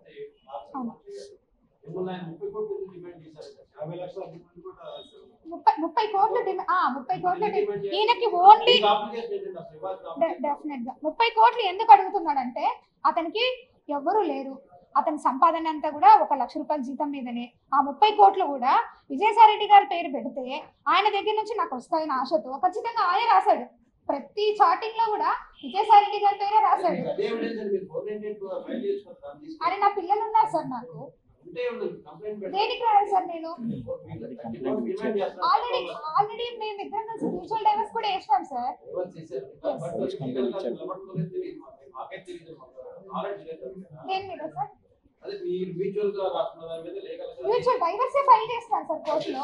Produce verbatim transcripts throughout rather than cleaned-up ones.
ముప్పై ముప్పై కోట్లు ముప్పై కోట్లు ఈయనకి ఓన్లీ డెఫినెట్ గా ముప్పై కోట్లు ఎందుకు అడుగుతున్నాడంటే అతనికి ఎవరు లేరు, అతని సంపాదన అంతా కూడా ఒక లక్ష రూపాయల జీతం మీదనే. ఆ ముప్పై కోట్లు కూడా విజయసాయి రెడ్డి గారి పేరు పెడితే ఆయన దగ్గర నుంచి నాకు వస్తాయని ఆశతో ఖచ్చితంగా ఆయన రాశాడు. ప్రతి చాటింగ్ లో కూడా విజయసాయి రెడ్డి గారి పేరే రాశాడు. అరే నా పిల్లలు ఉన్నారు సార్, నాకు దేనికి రాయాలి సార్? నేను ఆల్రెడీ ఆల్రెడీ మేము ఇద్దరం కలిసి మ్యూచువల్ డైవర్స్ కూడా వేసినాం సార్. నేను మీద సార్ మ్యూచువల్ డైవర్స్ ఫైల్ చేస్తాను సార్ కోర్టులో.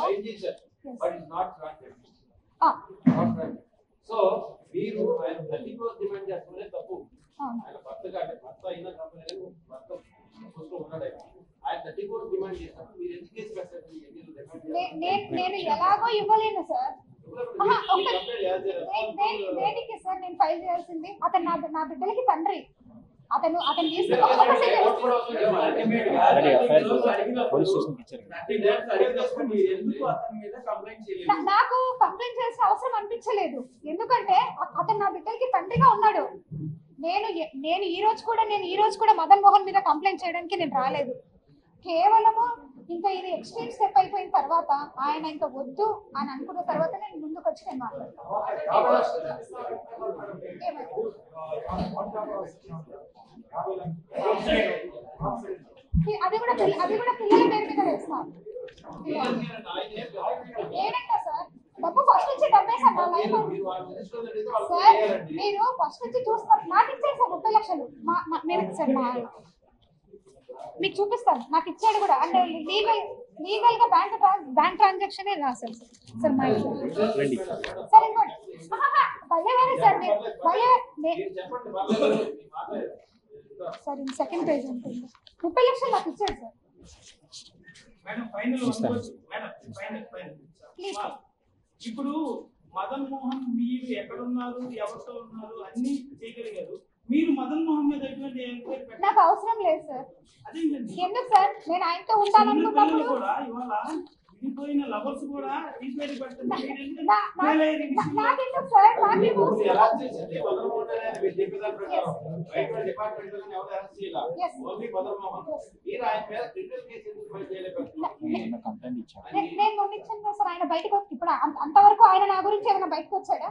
సో మీరు ఆయన థర్టీ క్రోర్స్ డిమాండ్ చేస్తున్నదే తప్పు. ఆయన భర్తగా అంటే భర్త అయిన కంపెనీ భర్త ఉన్నాడే ఆయన థర్టీ క్రోర్స్ డిమాండ్ చేస్తారు. మీరు ఎందుకు కేసు పెట్టారు? నేను ఎలాగో ఇవ్వలేను సార్. దేనికి సార్ నేను ఫైల్ చేయాల్సింది? అతను నా నా బిడ్డలకి తండ్రి. అతను అతను నాకు కంప్లైంట్ చేసిన అవసరం అనిపించలేదు, ఎందుకంటే అతను నా బిడ్డలకి తండ్రిగా ఉన్నాడు. నేను నేను ఈ రోజు కూడా నేను ఈ రోజు కూడా మదన్ మోహన్ మీద కంప్లైంట్ చేయడానికి నేను రాలేదు. కేవలము ఇంకా ఇది ఎక్స్ట్రీమ్ స్టెప్ అయిపోయిన తర్వాత ఆయన ఇంకా వద్దు అని అనుకున్న తర్వాత నేను ముందుకు వచ్చి నేను మాట్లాడతాను. అది కూడా అది కూడా పిల్లల పేరు మీద వేస్తాను. ఏడంటా సార్ డబ్బు ఫస్ట్ నుంచి డబ్బేసాను నా లైఫ్ సార్. మీరు ఫస్ట్ నుంచి చూస్తారు, నాకు ఇచ్చారు సార్ ముప్పై లక్షలు. మా మీరు సార్ మా మీకు చూపిస్తాను, నాకు ఇచ్చాడు కూడా. అంటే లీగల్ లీగల్ గా బ్యాంక్ బ్యాంక్ ట్రాన్సాక్షన్ రాశారు సార్. సార్ మా సార్ ఇంకోటి భయవారే సార్ భయ సార్ ఇది సెకండ్ పేజ్ ఉంటుంది. ముప్పై లక్షలు నాకు ఇచ్చాడు సార్. ప్లీజ్ ఇప్పుడు మదన్ మోహన్ మీరు ఎక్కడున్నారు, ఎవరితో ఉన్నారు అన్ని చేయగలిగారు. మీరు మదన్ మోహన్ మీద నాకు అవసరం లేదు సార్. ఎందుకు సార్? నేను ఆయనతో ఉంటాననుకున్నప్పుడు కూడా ఇవాళ విడిపోయిన లవర్స్ కూడా రీపేర్ పెడుతున్నారు. నాకెందుకు సార్? నాకేమో నేను మొన్న ఇచ్చాను సార్. ఆయన బయటకు ఇప్పుడు అంతవరకు ఆయన నా గురించి ఏమైనా బయటకు వచ్చాడా?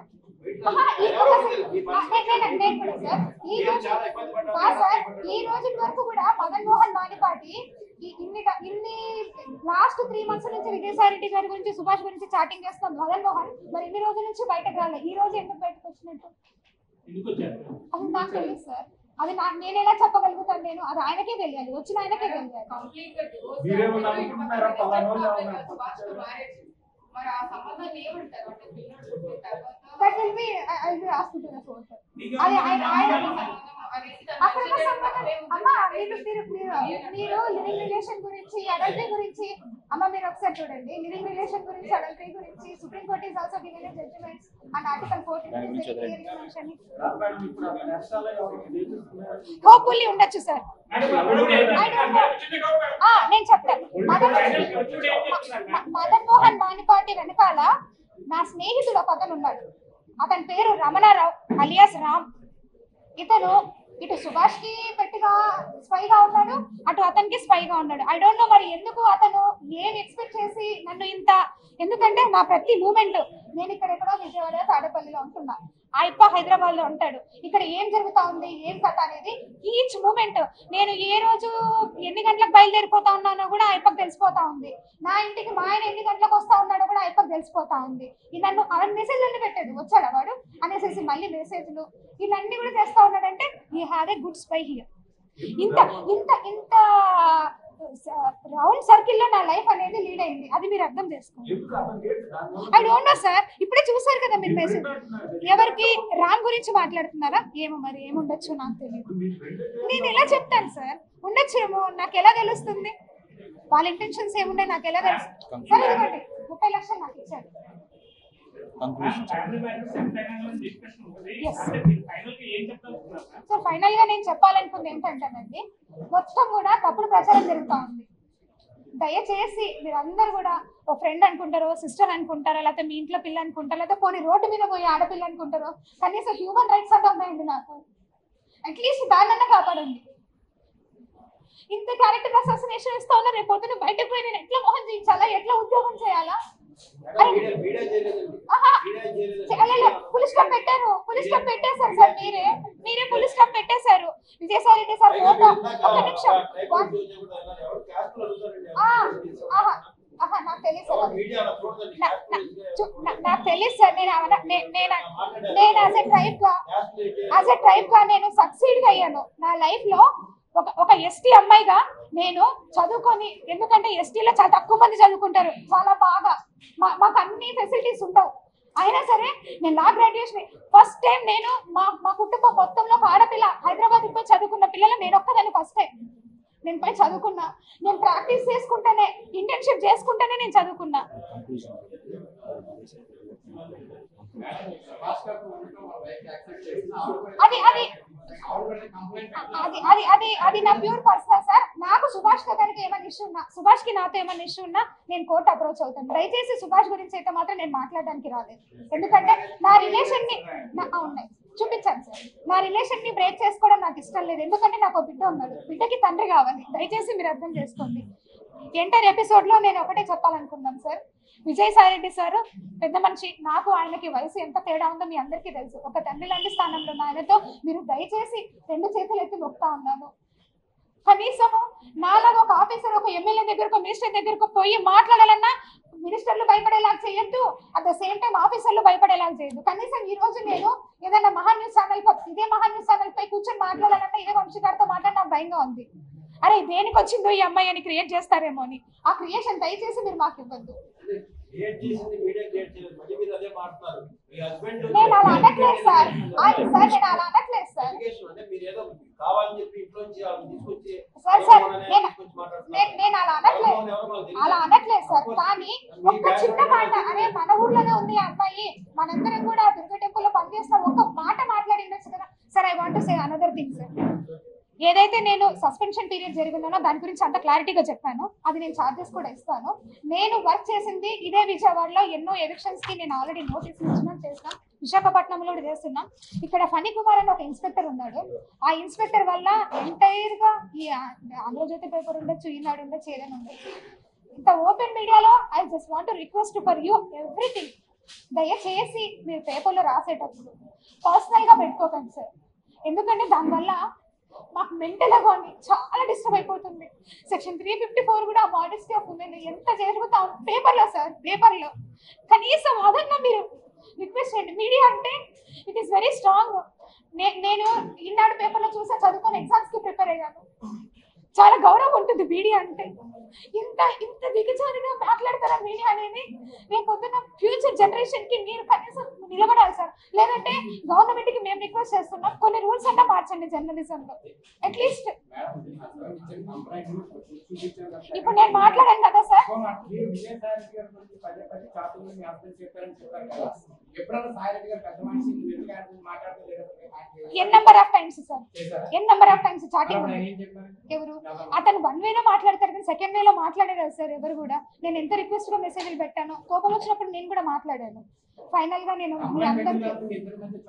ఈ రోజు వరకు కూడా మదన్ మోహన్ మానిపాటి ఇన్ని ఇన్ని లాస్ట్ త్రీ మంత్స్ నుంచి విజయసాయి రెడ్డి గారి గురించి సుభాష్ గురించి చాటింగ్ చేస్తాం మదన్ మోహన్. మరి ఇన్ని రోజుల నుంచి బయటకు రాలేదు, ఈ రోజు ఎందుకు బయటకు వచ్చినట్టు అది నాకు తెలియదు సార్. అది నాకు నేను ఎలా చెప్పగలుగుతాను? నేను అది ఆయనకే తెలియాలి, వచ్చిన ఆయనకే తెలియాలి. That will be, I, I will ask you to the source. అదే ఆయన ఆయన అక్కడ అమ్మ మీరు మీరు మీరు లివింగ్ రిలేషన్ గురించి అడల్టరీ గురించి అమ్మ మీరు ఒకసారి చూడండి. లివింగ్ రిలేషన్ గురించి అడల్టరీ గురించి supreme court is also given a judgements and article fourteen hopefully ఉండొచ్చు సార్. నేను చెప్తాను. మదన్ మోహన్ మానిపాటి వెనకాల నా స్నేహితుడు ఒక అతను ఉన్నాడు. అతని పేరు రమణారావు అలియాస్ రామ్. ఇతను ఇటు సుభాష్ కి పెట్టిగా స్పైగా ఉన్నాడు, అటు అతనికి స్పైగా ఉన్నాడు. ఐ డోంట్ నో మరి ఎందుకు అతను ఏం ఎక్స్పెక్ట్ చేసి నన్ను ఇంత, ఎందుకంటే నా ప్రతి మూమెంట్ నేను ఇక్కడ ఎక్కడో విజయవాడ తాడేపల్లిలో ఉంటున్నా, ఆయప్ప హైదరాబాద్ లో ఉంటాడు. ఇక్కడ ఏం జరుగుతా ఉంది ఏం కథ అనేది ఈచ్ మూమెంట్ నేను ఏ రోజు ఎన్ని గంటలకు బయలుదేరిపోతా ఉన్నానో కూడా ఆయప్పకు తెలిసిపోతా ఉంది. నా ఇంటికి మా ఆయన ఎన్ని గంటలకు వస్తా ఉన్నాడో కూడా ఆయప్పకు తెలిసిపోతా ఉంది. ఈ నన్ను అవన్నీ మెసేజ్లన్నీ పెట్టాడు, వచ్చాడు వాడు అనేసి మళ్ళీ మెసేజ్లు ఇవన్నీ కూడా చేస్తా ఉన్నాడంటే ఈ have a good spy here. ఇంత ఇంత ఇంత రౌండ్ సర్కిల్ లో నా లైఫ్ అనేది లీడ్ అయింది, అది మీరు అర్థం చేసుకోండి. ఐ డోంట్ నో సార్, ఇప్పుడే చూసారు కదా మీరు మెసేజ్. ఎవరికి రామ్ గురించి మాట్లాడుతున్నారా ఏమో, మరి ఏముండొచ్చు నాకు తెలియదు. నేను ఎలా చెప్తాను సార్? ఉండొచ్చేమో, నాకు ఎలా తెలుస్తుంది వాళ్ళ ఇంటెన్షన్స్ ఏమున్నాయి, నాకు ఎలా తెలుస్తుంది? సరే ఇవ్వండి, ముప్పై లక్షలు నాకు ఇచ్చారు. కంక్లూషన్ సో ఫైనల్ గా నేను చెప్పాలనుకుంది ఏంటంటేనండి, మొత్తం కూడా తప్పుడు ప్రచారం జరుగుతూ ఉంది. దయచేసి మీరందరూ కూడా ఓ ఫ్రెండ్ అనుకుంటారో, సిస్టర్ అనుకుంటారో, లేకపోతే మీ ఇంట్లో పిల్ల అనుకుంటారో, లేకపోతే పోనీ రోడ్డు మీద పోయి ఆడపిల్ల అనుకుంటారో, కనీసం హ్యూమన్ రైట్స్ అంటే ఉన్నాయండి నాకు. అట్లీస్ట్ దాన్నన్నా కాపాడండి. ఇంత క్యారెక్టర్ అసాసినేషన్ ఇస్తా ఉన్నా, రేపు పొద్దున బయటకు పోయి నేను ఎట్లా మోహన్ చేయించాలా, ఎట్లా ఉద్యోగం చేయాలా? పులిస్ స్టాప్ పెట్టారు, పులిస్ స్టాప్ పెట్టేశారు సార్. మీరే మీరే పులిస్ స్టాప్ పెట్టేశారు. విజయసాయి రెడ్డి సార్ ఫోటో ఒక నిమిషం. నాకు తెలియదు సార్, నాకు తెలియదు సార్. నేను నేను నేను యాజ్ ఎ ట్రైబ్ గా యాజ్ ఎ ట్రైబ్ గా నేను సక్సీడ్ అయ్యాను నా లైఫ్ లో. ఒక ఒక ఎస్టీ అమ్మాయిగా నేను చదువుకొని, ఎందుకంటే ఎస్టీలో చాలా తక్కువ మంది చదువుకుంటారు, చాలా బాగా మాకు అన్ని ఫెసిలిటీస్ ఉండవు. అయినా సరే నేను నా గ్రాడ్యుయేషన్ ఫస్ట్ టైం నేను మా మా కుటుంబం మొత్తంలో ఒక ఆడపిల్ల హైదరాబాద్కి పోయి చదువుకున్న పిల్లలు నేను ఒక్కదాన్ని ఫస్ట్ టైం నేను పోయి చదువుకున్నా. నేను ప్రాక్టీస్ చేసుకుంటేనే, ఇంటర్న్షిప్ చేసుకుంటేనే నేను చదువుకున్నా. అది అది అది అది అది అది నా ప్యూర్ పర్సనల్ సార్. నాకు సుభాష్ గారికి ఏమైనా ఇష్యూ ఉన్నా, సుభాష్ కి నాతో ఏమైనా ఇష్యూ ఉన్నా నేను కోర్టు అప్రోచ్ అవుతాను. దయచేసి సుభాష్ గురించి అయితే మాత్రం నేను మాట్లాడడానికి రాలేదు. ఎందుకంటే నా రిలేషన్ ని ఉన్నాయి చూపించాను సార్. నా రిలేషన్ ని బ్రేక్ చేసుకోవడం నాకు ఇష్టం లేదు. ఎందుకంటే నాకు బిడ్డ ఉన్నాడు, బిడ్డకి తండ్రి కావాలి. దయచేసి మీరు అర్థం చేసుకోండి. ఎంటర్ ఎపిసోడ్ లో నేను ఒకటే చెప్పాలనుకున్నాను సార్. విజయసాయి రెడ్డి సార్ పెద్ద మనిషి, నాకు ఆయనకి వయసు ఎంత తేడా ఉందో మీ అందరికీ తెలుసు. ఒక తండ్రి లాంటి స్థానంలో ఆయనతో మీరు దయచేసి రెండు చేతులు ఎత్తి మొక్తా ఉన్నాను. కనీసము నాలాగా ఒక ఆఫీసర్ ఒక ఎమ్మెల్యే దగ్గరకు, మినిస్టర్ దగ్గరకు పోయి మాట్లాడాలన్నా మినిస్టర్లు భయపడేలాగా చేయొద్దు, అట్ ద సేమ్ టైం ఆఫీసర్లు భయపడేలాగా చేయొద్దు. కనీసం ఈ రోజు నేను ఏదైనా మహా న్యూస్ ఛానల్ ఇదే మహా న్యూస్ ఛానల్ పై కూర్చొని మాట్లాడాలన్నా ఇదే వంశీగారితో మాట్లాడి నాకు భయంగా ఉంది. అరే దేనికి వచ్చిందో ఈ అమ్మాయి అని క్రియేట్ చేస్తారేమో అని. ఆ క్రియేషన్ దయచేసి మీరు మాకు ఇవ్వద్దు. నేను అలా అనట్లేదు సార్, సార్ నేను అలా అనట్లేదు సార్. సార్ సార్ నేను అలా అనట్లేదు, అలా అనట్లేదు సార్. కానీ ఒక్క చిన్న మాట, అరే మన ఊర్లోనే ఉంది ఆ అమ్మాయి, మనందరం కూడా దుర్గ టెంపుల్ లో పనిచేస్తాం, ఒక్క మాట మాట్లాడి ఉండొచ్చు కదా sir. I want to say another thing sir. ఏదైతే నేను సస్పెన్షన్ పీరియడ్ జరిగిందో దాని గురించి అంత క్లారిటీగా చెప్పాను. అది నేను ఛార్జెస్ కూడా ఇస్తాను. నేను వర్క్ చేసింది ఇదే విజయవాడలో, ఎన్నో ఎవిక్షన్స్ కి నేను ఆల్రెడీ నోటీస్ ఇచ్చినా చేసినా, విశాఖపట్నంలో కూడా చేస్తున్నాం. ఇక్కడ ఫణి కుమార్ అని ఒక ఇన్స్పెక్టర్ ఉన్నాడు. ఆ ఇన్స్పెక్టర్ వల్ల ఎంటైర్ గా ఈ ఆంధ్రజ్యోతి పేపర్ ఉండొచ్చు, ఈనాడు ఉండొచ్చు, ఏదైనా ఉండొచ్చు, ఇంత ఓపెన్ మీడియాలో I just want request for you everything. దయచేసి మీరు పేపర్లో రాసేటప్పుడు పర్సనల్ గా పెట్టుకోకండి సార్. ఎందుకంటే దానివల్ల మాకు మెంటల్ గా చాలా డిస్టర్బ్ అయిపోతుంది. సెక్షన్ త్రీ ఫిఫ్టీ ఫోర్ కూడా మోడెస్టీ ఆఫ్ ఉమెన్ ఎంత జరుగుతా ఉంది పేపర్లో సార్. పేపర్లో కనీసం అదన్నా మీరు రిక్వెస్ట్ చేయండి. మీడియా అంటే ఇట్ ఈస్ వెరీ స్ట్రాంగ్. నేను ఈనాడు పేపర్లో చూసా, చదువుకొని ఎగ్జామ్స్ కి ప్రిపేర్ అయ్యాను. చాలా గౌరవం ఉంటుంది మీడియా అంటే. ఇంత ఇంత దిగజారిగా మాట్లాడతారా మీడియా అనేది? రేపు పొద్దున్న ఫ్యూచర్ జనరేషన్ కి మీరు కనీసం నిలబడాలి సార్. లేదంటే గవర్నమెంట్ కి మేము రిక్వెస్ట్ చేస్తున్నాం, కొన్ని రూల్స్ అన్నా మార్చండి జర్నలిజం లో అట్లీస్ట్. ఇప్పుడు నేను మాట్లాడాను కదా sir. N number of times sir, N number of times chatting. ఎవరు అతను వన్ వేలో మాట్లాడతారు కానీ సెకండ్ వేలో మాట్లాడారు సార్ ఎవరు కూడా. నేను ఎంత రిక్వెస్ట్ గా మెసేజ్లు పెట్టాను, కోపం వచ్చినప్పుడు నేను కూడా మాట్లాడాను. ఫైనల్ గా నేను మీ అందరికీ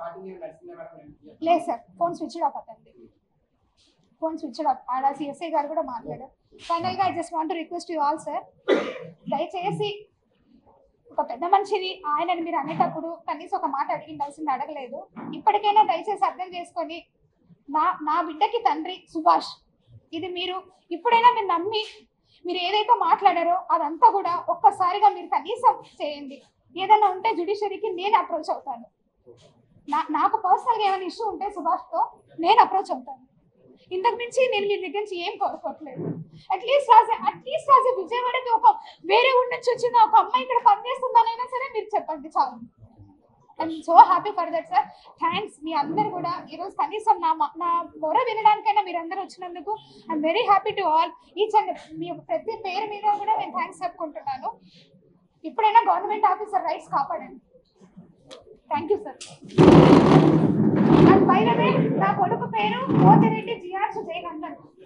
లేదు సార్, ఫోన్ స్విచ్ ఆఫ్ అవుతుంది, ఫోన్ స్విచ్ ఆఫ్. ఆడ సిఎస్ఐ గారు కూడా మాట్లాడారు. ఫైనల్ గా I just want to request you all sir, దయచేసి ఒక పెద్ద మనిషిని ఆయనని మీరు అనేటప్పుడు కనీసం ఒక మాట అడిగిండాల్సింది అడగలేదు. ఇప్పటికైనా దయచేసి అర్థం చేసుకొని నా నా బిడ్డకి తండ్రి సుభాష్, ఇది మీరు ఇప్పుడైనా మీరు నమ్మి మీరు ఏదైతే మాట్లాడారో అదంతా కూడా ఒక్కసారిగా మీరు కనీసం చేయండి. ఏదైనా ఉంటే జ్యుడిషియరీకి నేను అప్రోచ్ అవుతాను. నా నాకు పర్సనల్గా ఏమైనా ఇష్యూ ఉంటే సుభాష్తో నేను అప్రోచ్ అవుతాను. ఇంతకు మించి నేను మీ దగ్గర నుంచి ఏం కోరుకోవట్లేదు. అట్లీస్ట్ రాజే అట్లీస్ట్ రాజే విజయవాడకి ఒక వేరే ఊరి నుంచి వచ్చిన ఒక అమ్మాయి ఇక్కడ పనిచేస్తుందనైనా సరే మీరు చెప్పండి చాలు. I'm so happy for that sir. Thanks మీ అందరు కూడా ఈరోజు కనీసం నా నా మొర వినడానికైనా మీరు అందరూ వచ్చినందుకు I'm very happy to all each and మీ ప్రతి పేరు మీద కూడా నేను థ్యాంక్స్ చెప్పుకుంటున్నాను. ఇప్పుడైనా గవర్నమెంట్ ఆఫీసర్ రైట్స్ కాపాడండి. Thank you sir. And by the way నా కొడుకు పేరు పోతిరెడ్డి జియార్స్ జయగంధర్.